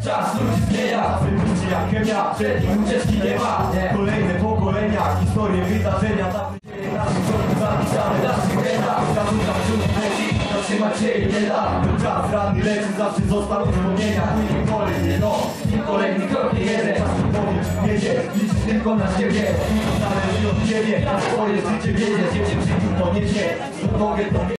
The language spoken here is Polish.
Czas ludzi zmienia, wypuści jak chemia, przed nim ucieczki nie ma. Kolejne pokolenia, historie, wydarzenia, zapytanie naszych członków zapisane w naszych genach. Kazuka wśród leci, zatrzymać się nie da. Czas ranny leci, zawsze został wspomnienia. Później kolejny rok, kolejny krok nie jeden. Czas odpowiedź jedzie, liczysz tylko na siebie. Zależy od ciebie, na swoje życie wiedzie, się w życiu poniesie. Mogę to